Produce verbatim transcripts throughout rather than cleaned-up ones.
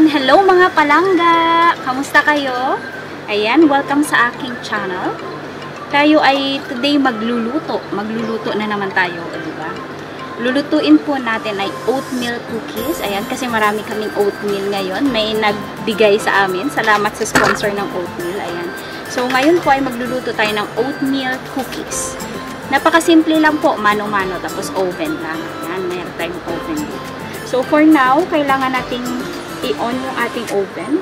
Ayan, hello mga palangga! Kamusta kayo? Ayan, welcome sa aking channel. Tayo ay today magluluto. Magluluto na naman tayo, di ba? Lulutuin po natin ay oatmeal cookies. Ayan, kasi marami kaming oatmeal ngayon. May nagbigay sa amin. Salamat sa sponsor ng oatmeal. Ayan. So, ngayon po ay magluluto tayo ng oatmeal cookies. Napakasimple lang po, mano-mano, tapos oven lang. Ayan, mayroon tayong oven. So, for now, kailangan nating i-on yung ating oven.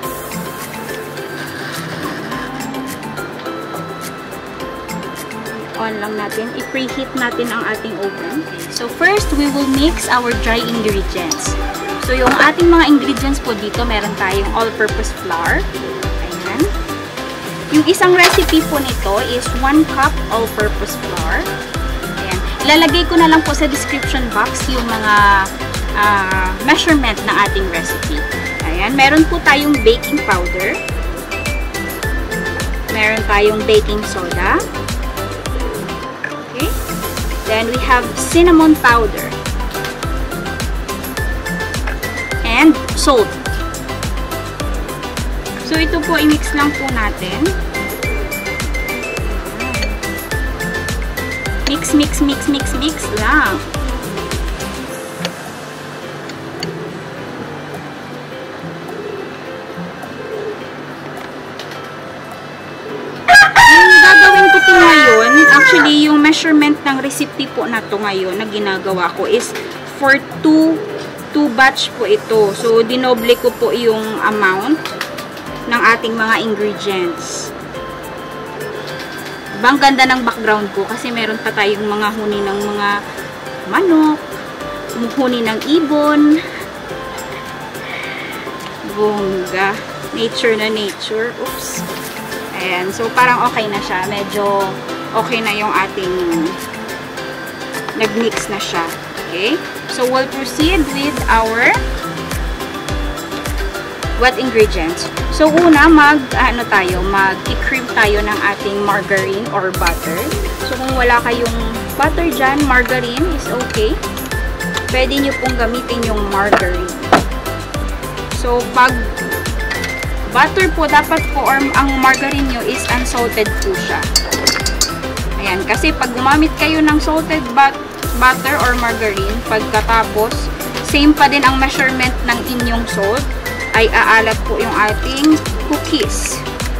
On lang natin. I-preheat natin ang ating oven. So, first, we will mix our dry ingredients. So, yung ating mga ingredients po dito, meron tayong all-purpose flour. Ayan. Yung isang recipe po nito is one cup all-purpose flour. Ayan. Ilalagay ko na lang po sa description box yung mga uh, measurement ng ating recipe. Ayan. Meron po tayong baking powder. Meron tayong baking soda. Okay. Then we have cinnamon powder. And salt. So, ito po, i-mix lang po natin. Mix, mix, mix, mix, mix lang. Yung gagawin ko po ngayon, actually, yung measurement ng recipe po na to ngayon na ginagawa ko is for two, two batch po ito. So, dinoble ko po yung amount ng ating mga ingredients. Bang ganda ng background ko kasi meron pa tayong mga huni ng mga manok, huni ng ibon. Bongga. Nature na nature. Oops. Ayan. So, parang okay na siya. Medyo okay na yung ating nag-mix na siya. Okay? So, we'll proceed with our wet ingredients. So, una, mag, ano tayo, mag-cream tayo ng ating margarine or butter. So, kung wala kayong butter dyan, margarine is okay. Pwede nyo pong gamitin yung margarine. So, pag butter po, dapat po, or ang margarine nyo is unsalted po siya. Ayan, kasi pag gumamit kayo ng salted but butter or margarine, pagkatapos, same pa din ang measurement ng inyong salt, ay aalat po yung ating cookies.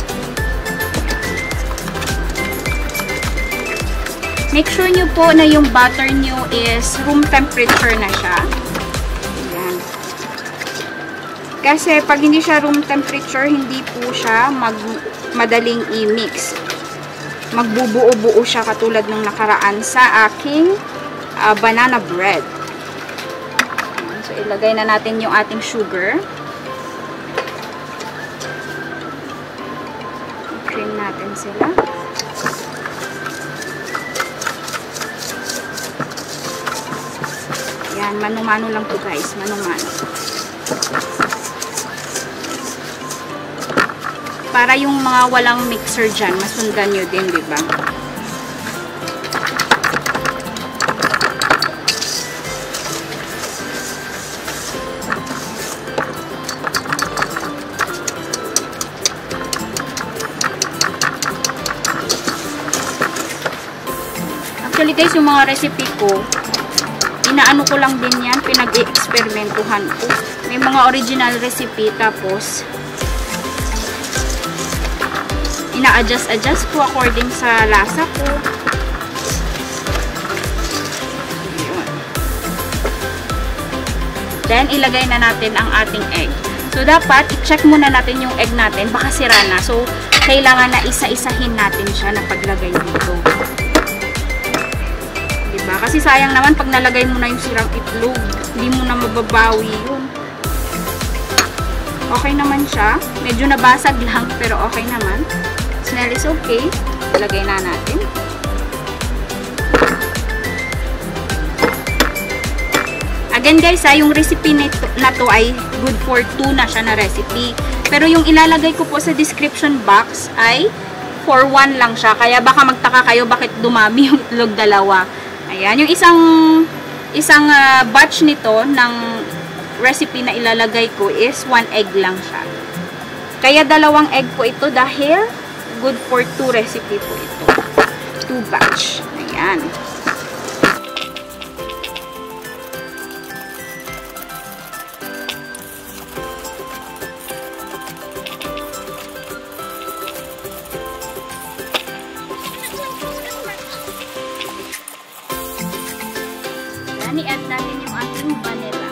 Make sure nyo po na yung butter nyo is room temperature na siya. Ayan. Kasi pag hindi siya room temperature, hindi po siya mag madaling i-mix. Magbubuo-buo siya katulad ng nakaraan sa aking uh, banana bread. Ayan. So, ilagay na natin yung ating sugar. Cream natin sila. Yan, mano-mano lang po guys, mano-mano. Para yung mga walang mixer dyan, masundan nyo din, diba? Actually guys, yung mga recipe ko, inaano ko lang din yan, pinag-i-experimentuhan ko. May mga original recipe, tapos ina-adjust-adjust ko according sa lasa ko. Yun. Then, ilagay na natin ang ating egg. So, dapat, i-check muna natin yung egg natin, baka sira na. So, kailangan na isa-isahin natin siya na paglagay dito. Diba? Kasi sayang naman pag nalagay mo na yung sirang itlog, hindi mo na mababawi yun. Okay naman siya. Medyo nabasag lang, pero okay naman. Smell is okay. Ilagay na natin. Again guys, ha, yung recipe na to, na to ay good for two na siya na recipe. Pero yung ilalagay ko po sa description box ay for one lang siya. Kaya baka magtaka kayo bakit dumami yung itlog dalawa. Ayan, yung isang isang uh, batch nito ng recipe na ilalagay ko is one egg lang siya. Kaya dalawang egg po ito dahil good for two recipe po ito. Two batch. Ayan. Ayan, i-add natin yung ating vanilla.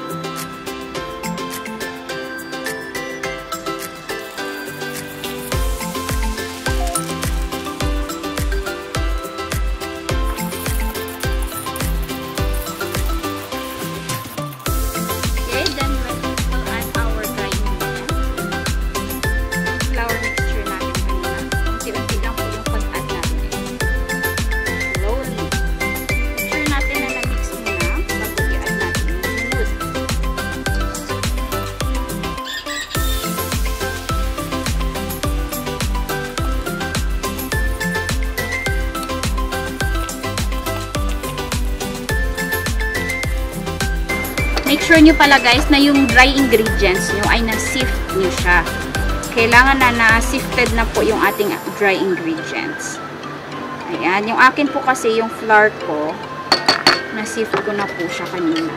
Make sure nyo pala guys na yung dry ingredients nyo ay na-sift nyo siya. Kailangan na na-sifted na po yung ating dry ingredients. Ayan. Yung akin po kasi yung flour ko, na-sift ko na po siya kanina.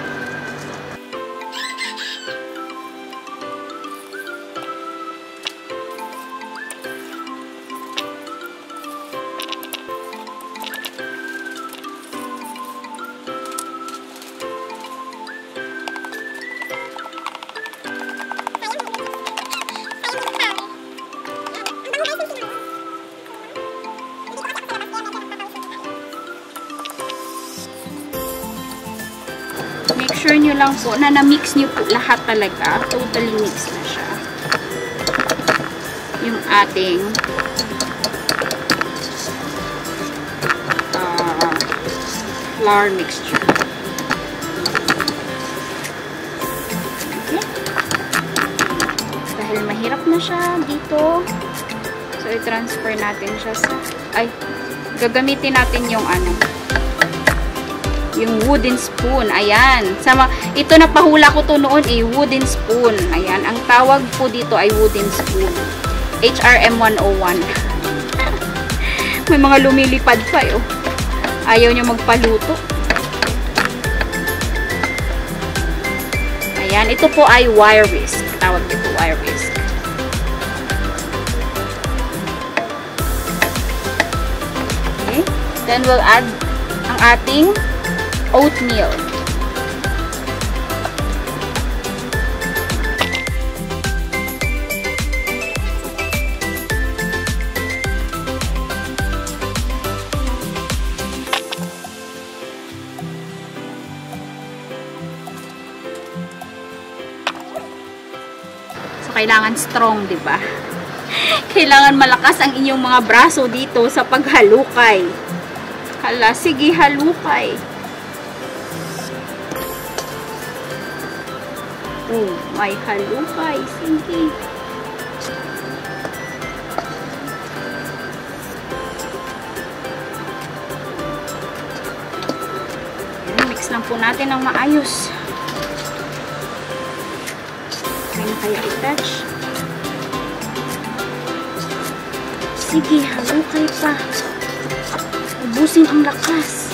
Make sure nyo lang po na na-mix nyo po lahat talaga. Totally mix na siya. Yung ating uh, flour mixture. Okay. Dahil mahirap na siya dito. So, i-transfer natin siya sa... Ay, gagamitin natin yung ano... yung wooden spoon. Ayan. Sama, ito na pahula ko to noon eh, wooden spoon. Ayan. Ang tawag po dito ay wooden spoon. H R M one oh one. May mga lumilipad pa eh. Oh. Ayaw niya magpaluto. Ayan. Ito po ay wire whisk. Tawag dito wire whisk. Okay. Then we'll add ang ating oatmeal. So, kailangan strong, di ba? Kailangan malakas ang inyong mga braso dito sa paghalukay. Hala, sige, halukay. Oh, may halukay. Sige. Mix lang po natin ng maayos. Kaya na kaya i-touch. Sige, halukay pa. Ubusin ang lakas.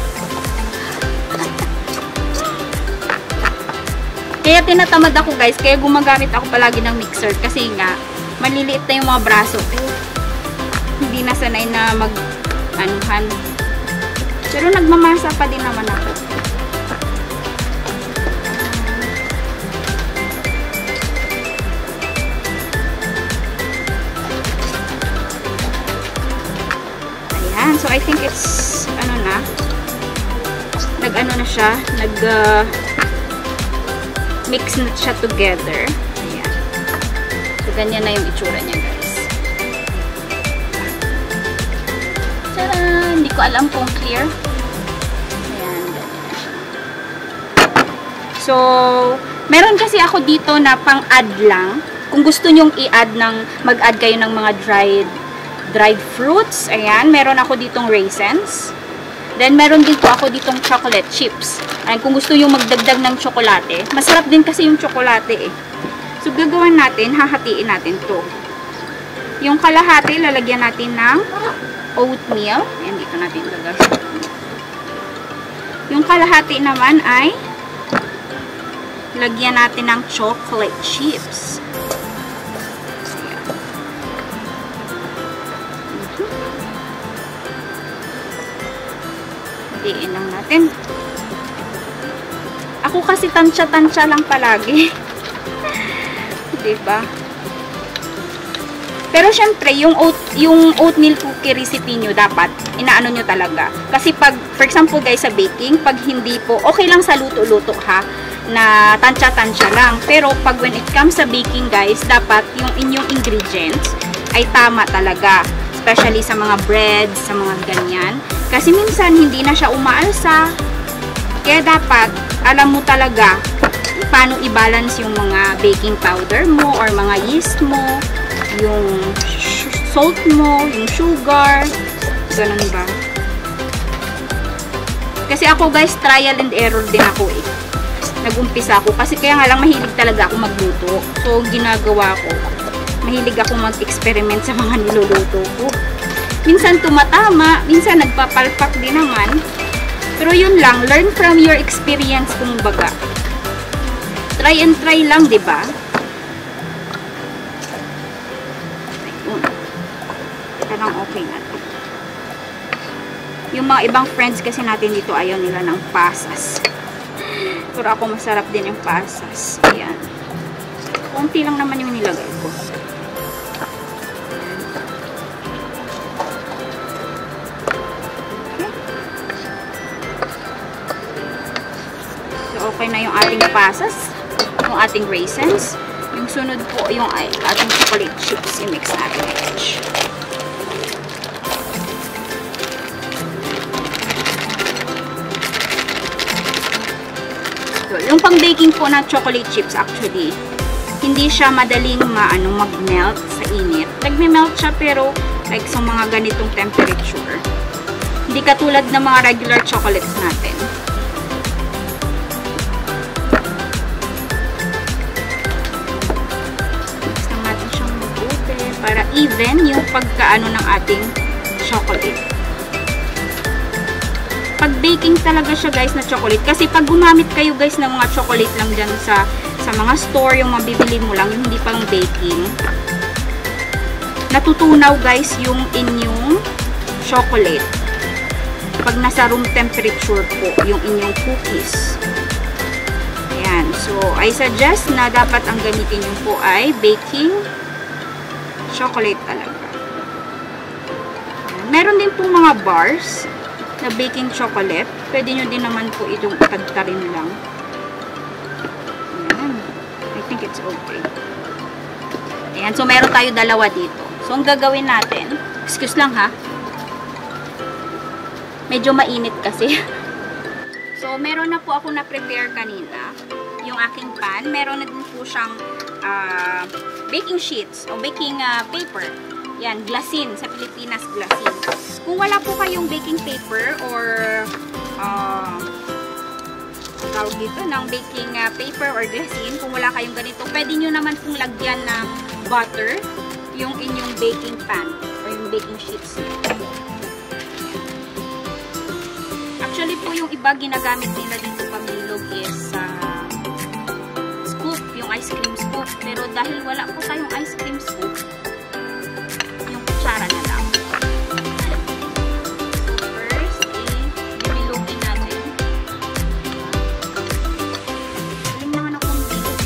Kaya tinatamad ako guys, kaya gumagamit ako palagi ng mixer kasi nga, maliliit na yung mga braso ko. Hindi na sanay na mag-anuhan. Pero nagmamasa pa din naman ako. Ayan, so I think it's, ano na, nag-ano na siya, nag, uh, mix na siya together. Ayan. So, ganyan na yung itsura niya, guys. Tadaan! Hindi ko alam kung clear. Ayan, ganyan na siya. So, meron kasi ako dito na pang-add lang. Kung gusto nyong i-add ng, mag-add kayo ng mga dried, dried fruits. Ayan, meron ako ditong raisins. Then, meron din po ako ditong chocolate chips. Ay, kung gusto yung magdagdag ng tsokolate, masarap din kasi yung tsokolate eh. So, gagawin natin, hahatiin natin to. Yung kalahati, lalagyan natin ng oatmeal. Ayan, dito natin gagawin. Yung kalahati naman ay lagyan natin ng chocolate chips. Hatiin lang natin. Ako kasi tansya-tansya lang palagi. Diba? Pero syempre, yung, oat, yung oatmeal cookie recipe nyo, dapat, inaano nyo talaga. Kasi pag, for example guys, sa baking, pag hindi po, okay lang sa luto-luto ha, na tansya-tansya lang. Pero pag when it comes sa baking guys, dapat yung inyong ingredients ay tama talaga. Especially sa mga breads, sa mga ganyan. Kasi minsan, hindi na siya umaalsa. Kaya dapat, alam mo talaga paano i-balance yung mga baking powder mo or mga yeast mo, yung salt mo, yung sugar, ganun ba? Kasi ako guys, trial and error din ako eh. Nag-umpisa ako kasi kaya nga lang mahilig talaga ako magluto. So, ginagawa ko, mahilig ako mag-experiment sa mga niluluto ko. Minsan tumatama, minsan nagpapalpak din naman. Pero yun lang, learn from your experience kumbaga. Try and try lang, di ba? Parang okay na to. Yung mga ibang friends kasi natin dito, ayaw nila ng pasas. Pero ako masarap din yung pasas. Ayan. Konti lang naman yung nilagay ko. Okay na yung ating pasas, yung ating raisins. Yung sunod po yung ating chocolate chips, i-mix natin. So, yung pang-baking po na chocolate chips actually, hindi siya madaling maano mag-melt sa init. Nagme-melt siya pero like sa mga ganitong temperature. Hindi katulad ng mga regular chocolates natin. Para even yung pagkaano ng ating chocolate. Pag baking talaga siya guys na chocolate. Kasi pag gumamit kayo guys ng mga chocolate lang dyan sa, sa mga store, yung mabibili mo lang, yung hindi pang baking, natutunaw guys yung inyong chocolate. Pag nasa room temperature po, yung inyong cookies. Ayan. So, I suggest na dapat ang gamitin nyo po ay baking chocolate talaga. Meron din po mga bars na baking chocolate. Pwede nyo din naman po itong tagtarin lang. Ayan. I think it's okay. Ayan. So, meron tayo dalawa dito. So, ang gagawin natin, excuse lang ha. Medyo mainit kasi. So, meron na po ako na-prepare kanina. Yung aking pan. Meron na din po siyang uh, baking sheets o baking uh, paper. Yan, glasin. Sa Pilipinas, glasin. Kung wala po kayong baking paper or uh, tawag dito ng baking uh, paper or glasin, kung wala kayong ganito, pwede nyo naman pong lagyan ng butter yung inyong baking pan or yung baking sheets. Actually po, yung iba ginagamit nila dito pamilog is uh, scoop, yung ice cream scoop. Pero dahil wala po tayong ice cream scoop, yung kutsara na lang. First, i-bilogin natin. Alam naman ako ng bilog.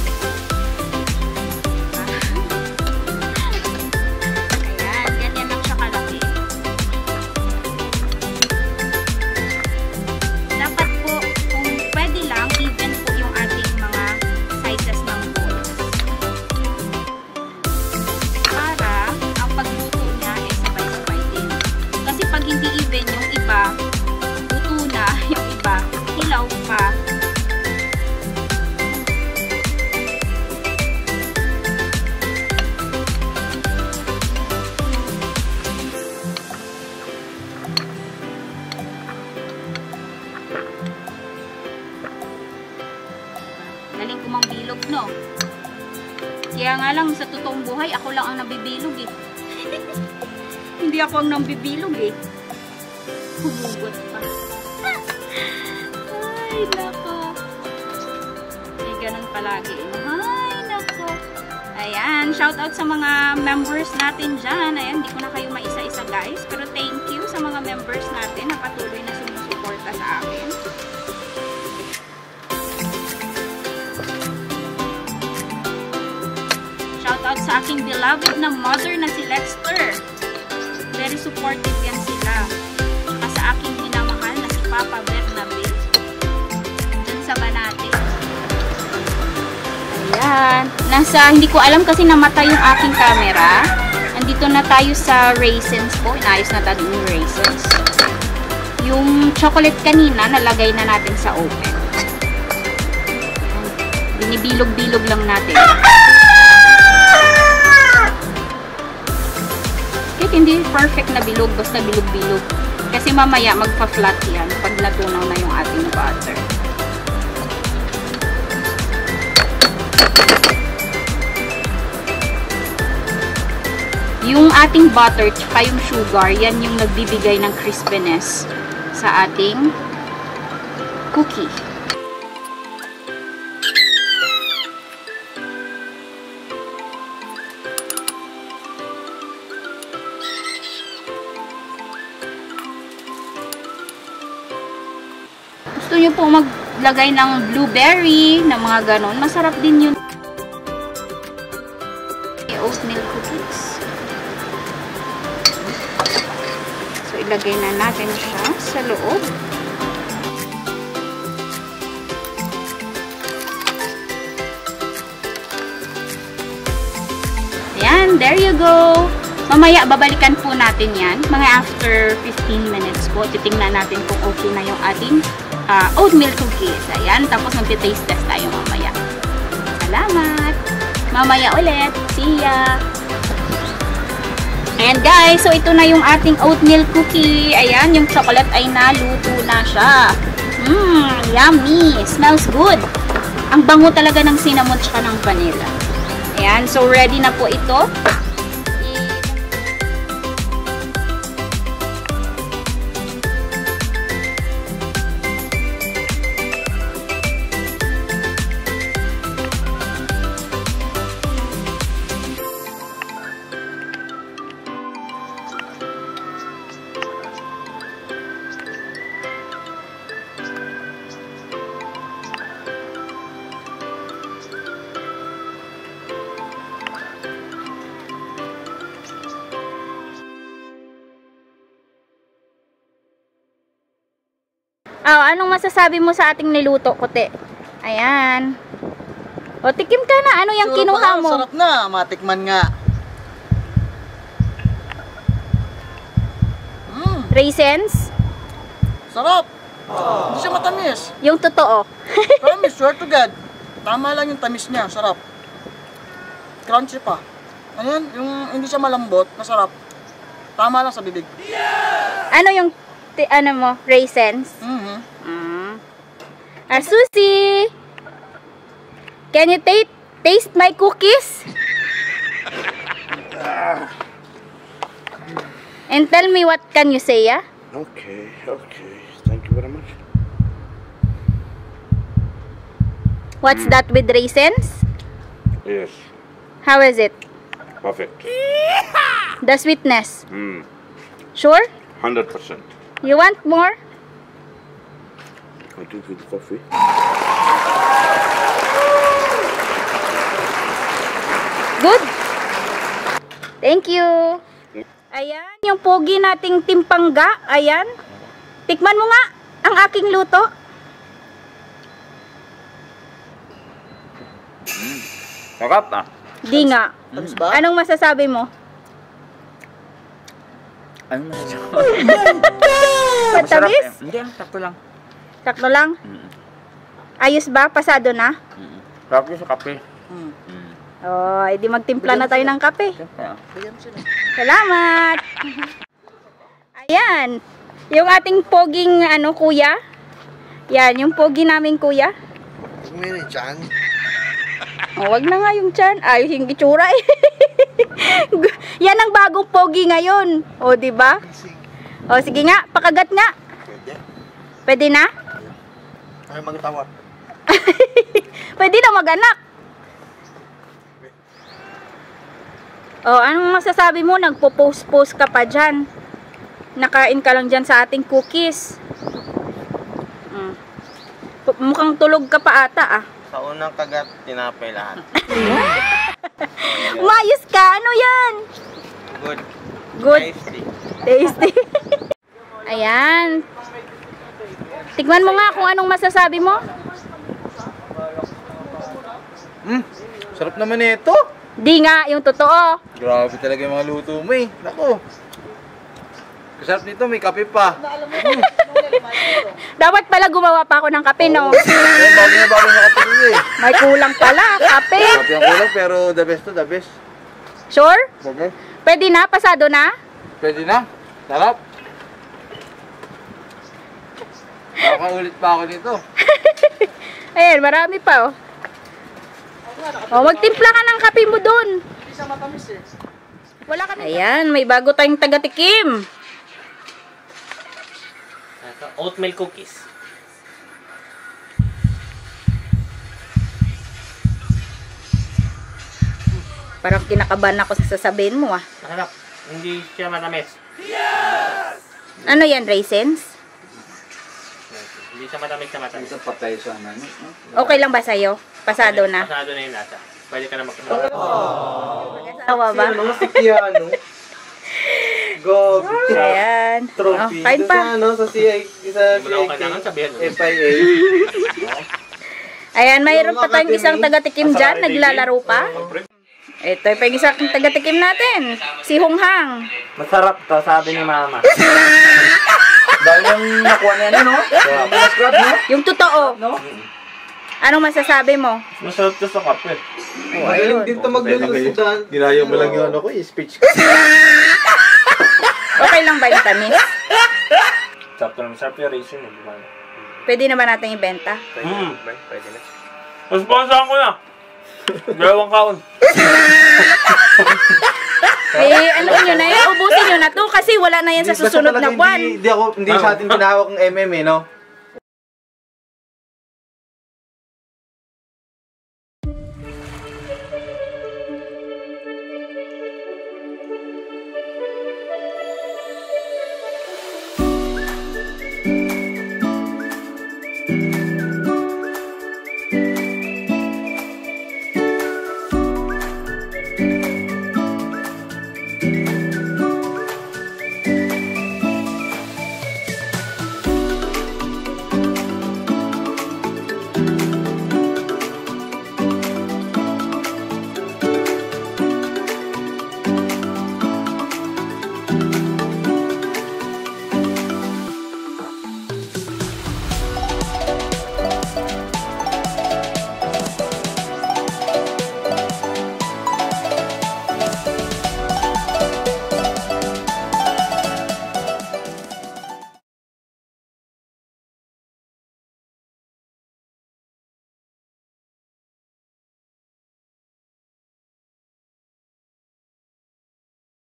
Ayan, ganyan lang siya kalaki. Dapat po, kung pwede lang, even po yung ating mga sizes ng balls. galing ko mang bilog, no? Kaya nga lang, sa totoong buhay, ako lang ang nabibilog eh. Hindi ako ang nambibilog eh. Humugot pa. Ay, nako. Ay, ganun palagi. Ay, nako. Ayan, shoutout sa mga members natin dyan. Ayan, hindi ko na kayo maisa-isa guys. Pero thank you sa mga members natin na patuloy na sumusuporta sa akin. Shoutout sa aking beloved na mother na si Lexter. Very supportive yan sila. Saka sa aking minamahal na si Papa Bernabe. Dyan sa Banate. Ayan. Nasa, hindi ko alam kasi namatay yung aking camera. Nandito na tayo sa raisins po. Inayos na tayo yung raisins. Yung chocolate kanina, nalagay na natin sa oven. Binibilog-bilog lang natin. Kahit hindi perfect na bilog, basta bilog-bilog. Kasi mamaya magpa-flat yan pag natunaw na yung ating butter. Yung ating butter tsaka yung sugar, yan yung nagbibigay ng crispiness sa ating cookie. Gusto nyo po maglagay ng blueberry, na mga ganon. Masarap din yun. Oatmeal cookies. So, ilagay na natin siya sa loob. Ayan, there you go. Mamaya, babalikan po natin yan. Mga after fifteen minutes po. Titingnan natin kung okay na yung ating uh, oatmeal cookies. Ayan, tapos mag-taste test tayo mamaya. Salamat! Mamaya ulit. See ya! Ayan guys, so ito na yung ating oatmeal cookie. Ayan, yung chocolate ay naluto na siya. Mmm, yummy! Smells good! Ang bango talaga ng cinnamon tsaka ng vanilla. Ayan, so ready na po ito. Oh, anong masasabi mo sa ating niluto, Kote? Ayan. O, tikim ka na. Ano yung kinuha mo? Sarap na. Matikman nga. Mm. Raisins? Sarap. Oh. Hindi siya matamis. Yung totoo. Promise, swear to God. Tama lang yung tamis niya. Sarap. Crunchy pa. Ano yan? Yung hindi siya malambot. Masarap. Tama lang sa bibig. Yeah! Ano yung ano mo? Raisins? Mm-hmm. Mm. Ah, Susie! Can you taste taste my cookies? And tell me what can you say, yeah? Okay, okay. Thank you very much. What's mm. that with raisins? Yes. How is it? Perfect. The sweetness? Mm. Sure? one hundred percent. You want more? I drink with coffee. Good. Thank you. Ayan, yung pogi nating timpangga. Ayan. Tikman mo nga ang aking luto. Mm. Sarap ah. Di nga. Tamis ba? Anong masasabi mo? Ano masasabi? Matamis? Eh. Hindi, sakto lang. Sakto lang? Mm. Ayos ba? Pasado na? Mm. Sarap yun sa kape. Mm. Mm. Oh, edi magtimpla na tayo ng kape. Kaya, Salamat! Ayan. Yung ating poging ano kuya. Yan, yung pogi namin kuya. Mini chan. O, wag na nga yung tiyan. Ay, yung itsura eh. Yan ang bagong pogi ngayon. O, di ba? O, sige nga, pakagat nga. Pwede. Pwede na? Ay, magtawa. Pwede na mag-anak. O, anong masasabi mo? Nagpo-post-post ka pa dyan. Nakain ka lang dyan sa ating cookies. Mm. Mukhang tulog ka pa ata ah. Sa unang kagat, tinapay lahat. Umayos ka, ano yan? Good. Good. Tasty. Tasty. Ayan. Tignan mo nga kung anong masasabi mo. Hmm, sarap naman ito. Di nga, yung totoo. Grabe talaga yung mga luto mo eh. Nako. Kasarap nito, may kape pa. Dapat pala gumawa pa ako ng kape, no? Eh, bago na bago na kape nito eh. May kulang pala, kape. Kape ang kulang pero the best to, the best. Sure? The best. Pwede na? Pasado na? Pwede na. Sarap. Nakakaulit pa ako nito. Ayan, marami pa, oh. Oh, magtimpla ka ng kape mo dun. Hindi siya matamis eh. Wala kami. Ayan, may bago tayong taga-tikim. Oatmeal cookies. Parang kinakabahan ako sa sasabihin mo, ah. Masarap. Hindi siya matamis. Ano yan, raisins? Hindi siya matamis na matamis. patay sana. Okay lang ba sa'yo? Pasado na. Pasado na yung lasa. Pwede ka na magkakaroon. Tawa ba? Mga sikiano. Gog. Ayan. Oh, Trophy. kain Sa pa. ano, sa C I, sa Wala ko kailangan sabihin. F I A. Ayan, mayroon pa tayong isang taga-tikim dyan. Naglalaro pa. Ito pa yung isang taga-tikim natin. Si Honghang. Masarap to, sabi ni mama. Dahil yung nakuha niya ano, no? Mga scrub, no? Yung totoo. Anong masasabi mo? Masarap to sa kape. Oh, Magaling ayun. din ito maglulusudan. Ginaya mo lang yung ano ko, speech ko. Okay lang ba yung tamis? Sarap to naman. Sarap yung raisin. Pwede naman natin ibenta. Hmm. Pwede na. Responsahan ko na. Dalawang kaon. Eh, ano nyo na yan? Ubusin nyo na to kasi wala na yan sa susunod na buwan. Hindi ako, hindi sa atin tinawag ng M M eh, no?